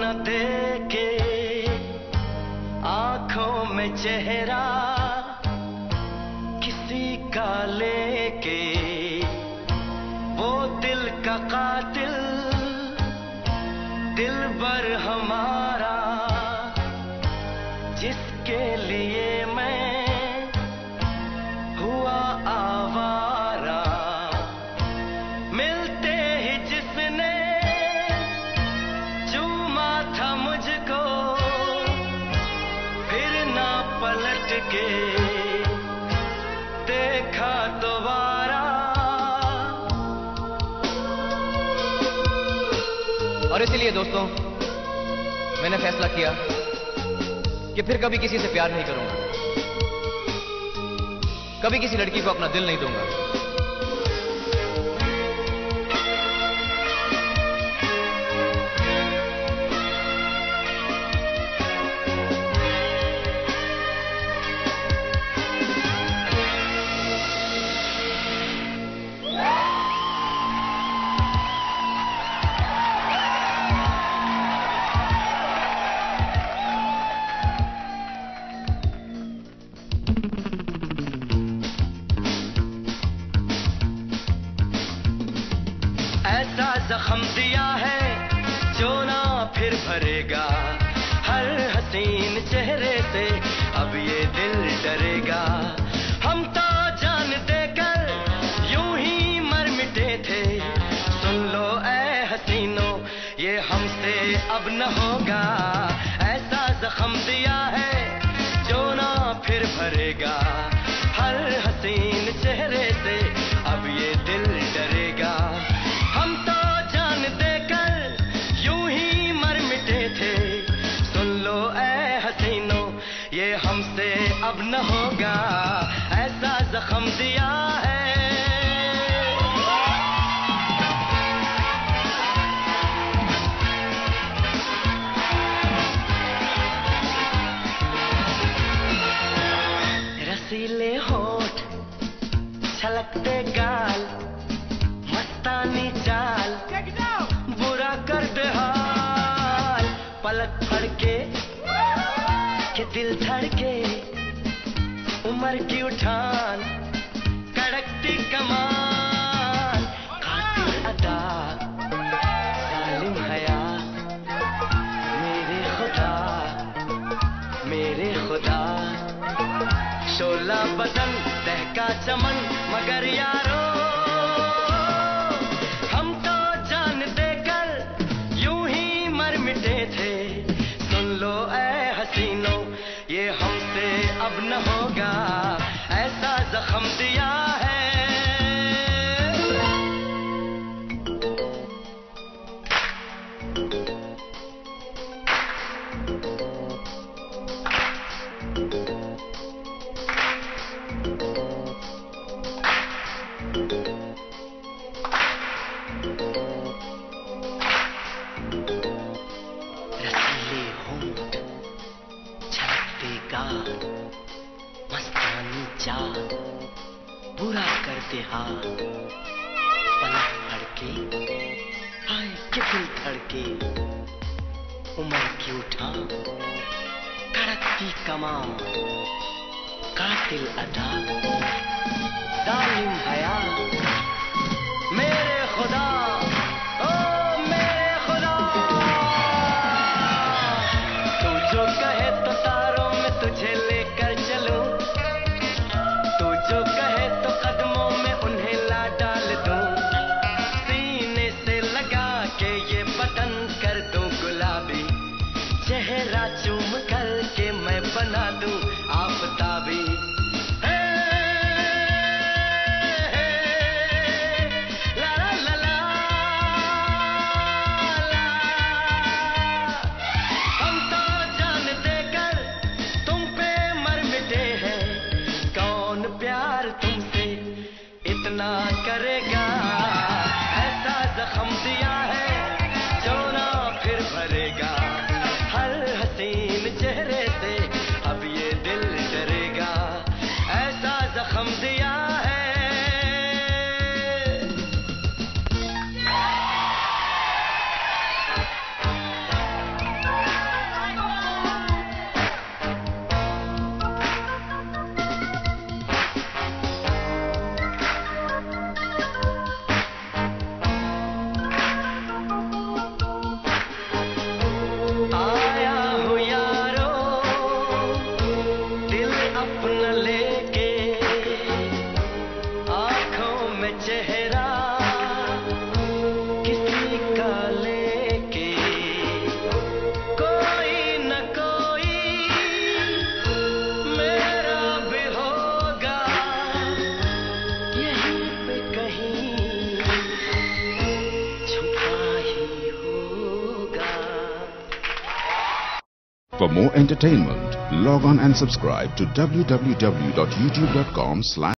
न देके आंखों में चेहरा किसी का लेके, वो दिल का कातिल दिलबर हमारा, जिसके लिए मैं हुआ आवारा। मिलते ही जिसने चूमा था मुझको, फिर ना पलट के देखा दोबारा। और इसीलिए दोस्तों मैंने फैसला किया कि फिर कभी किसी से प्यार नहीं करूंगा, कभी किसी लड़की को अपना दिल नहीं दूंगा। ऐसा जख्म दिया है जो ना फिर भरेगा, हर हसीन चेहरे से अब ये दिल डरेगा। हम तो जान देकर यूं ही मर मिटे थे, सुन लो ऐ हसीनों ये हमसे अब न होगा। ऐसा जख्म दिया है जो ना फिर भरेगा, हर हसीन चेहरे से अब ये दिल डरेगा। हम तो जान देकर यूं ही मर मिटे थे, सुन लो ऐ हसीनों ये हमसे अब न होगा। ऐसा जख्म दिया है। रसीले होठ, छलकते गाल, मस्तानी चाल, बुरा कर दे हाल। पलक फड़के के दिल धड़के, उम्र की उठान, कड़कती कमान, कातिल अदा, जालिम हया, मेरे खुदा, मेरे खुदा। शोला बदन, दहका चमन, मगर यारो हम तो जान देकर यूं ही मर मिटे थे। सुन लो ऐ हसीनों ये हमसे अब न होगा। ऐसा जख्म दिया है। रसीले होंठ, छलकते गाल, मस्तानी चाल, बुरा करते हाल। पलक फड़के हाय के दिल धड़के, उम्र की उठान, कड़कती कमान, कातिल अदा, जालिम हया, मेरे खुदा, ओ मेरे खुदा। तू जो कहे तो तारों में तुझे लेकर चलूं, तू जो कहे तो कदमों में उन्हें ला डाल दूं। सीने से लगा के ये बदन कर दूं गुलाबी, चेहरा चूम कर के मैं बना दूं आफताबी। इतना करेगा, ऐसा जख्म दिया है जो ना फिर भरेगा, हर हसीन चेहरे से अब ये दिल डरेगा। ऐसा जख्म दिया है। अपना लेके आंखों में चेहरा किसी का लेके कोई न कोई मेरा भी होगा यहीं पे कहीं छुपा ही होगा। For more entertainment, log on and subscribe to www.youtube.com/